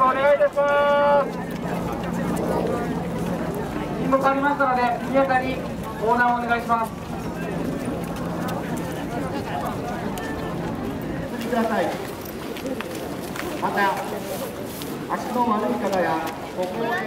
お願いいたします。信号変わりましたので、速やかに横断をお願いします。ください。また、足の悪い方や歩行で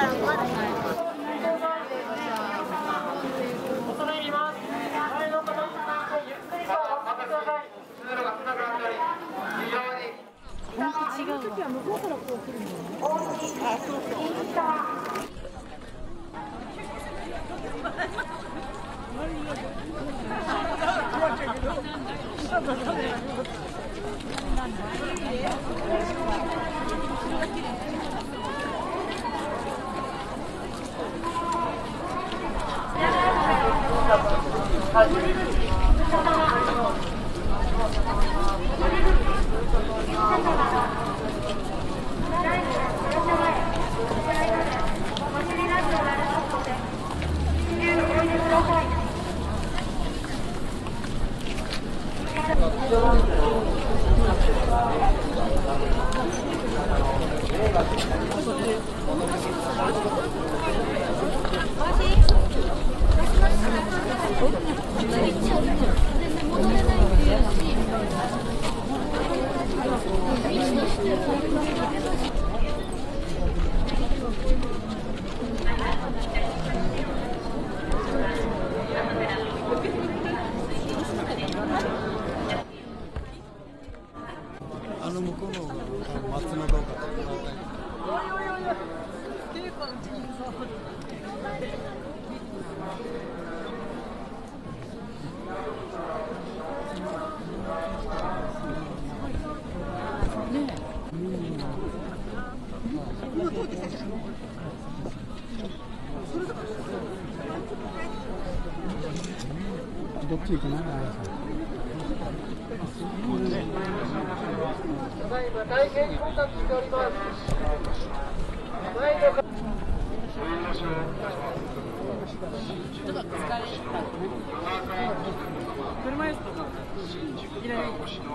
向こうの松のどうかとどっち行くの？ ただいま大変混雑しております。前の車椅子とかいらない。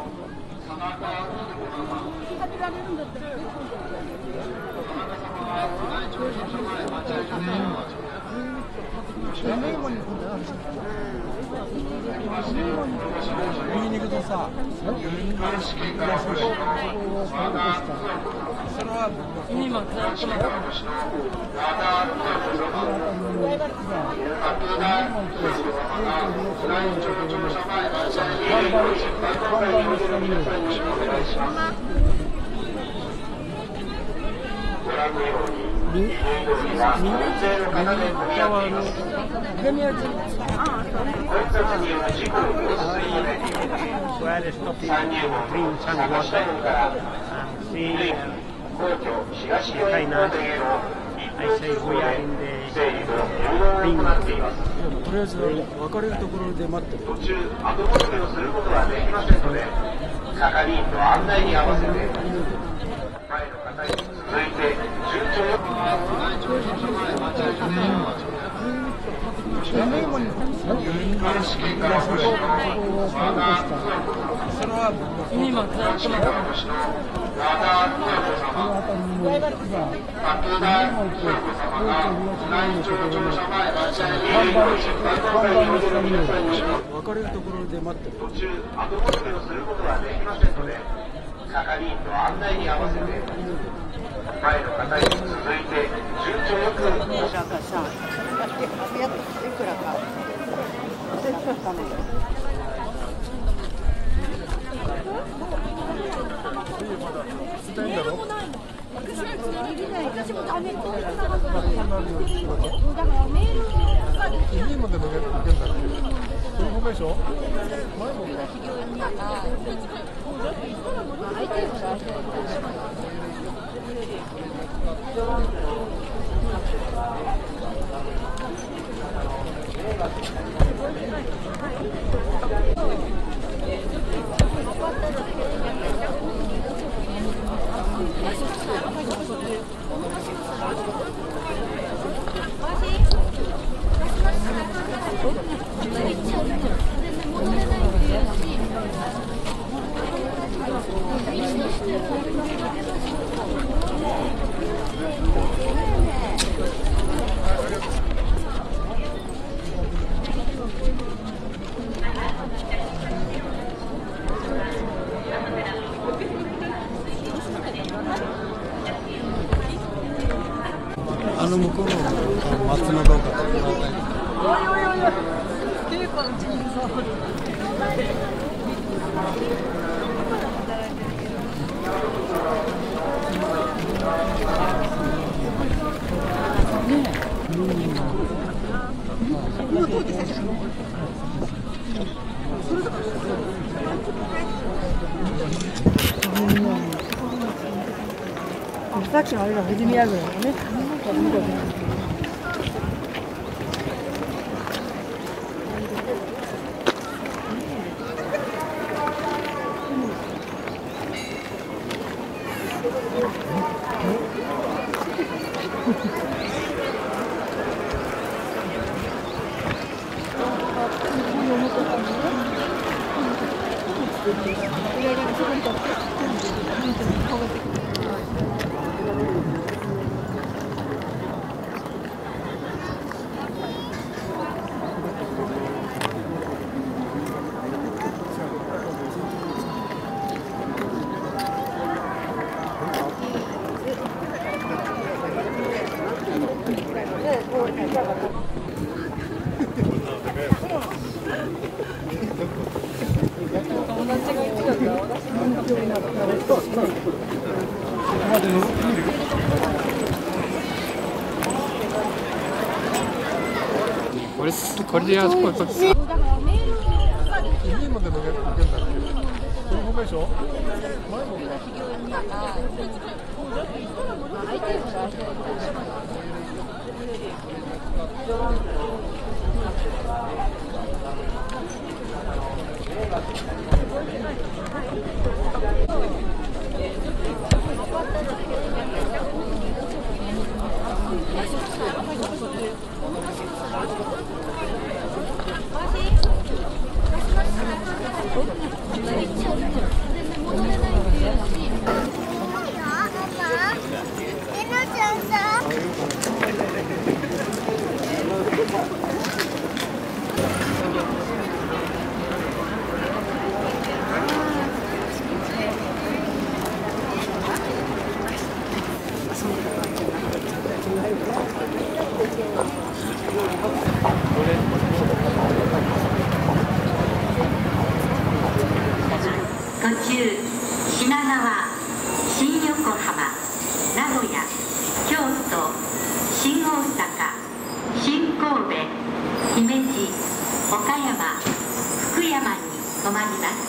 右に行くとさ、それは今ずっと Where is stopping to drink some water and see China. I say we are in the ring. とりあえず分かれるところで待ってる。 途中後戻りをすることはできませんので、係員の案内に合わせて前の方に続いて順調よく。 今ずっと分かれるところで待ってる。 途中後戻りをすることはできませんので、係員の案内に合わせて前の方に続いて順調よく。 私もダメだからメールをまで抜けるんだっけ？その方がいいでしょ？前も戻れない。 の向こうの松の廊下とか。 さっきのあれが藤宮ぐらいだね。これであそここっち。家まで抜けるんだっけ？これでしょ？前も途中、品川、新横浜、名古屋、京都、新大阪、新神戸、姫路、岡山、福山に停まります。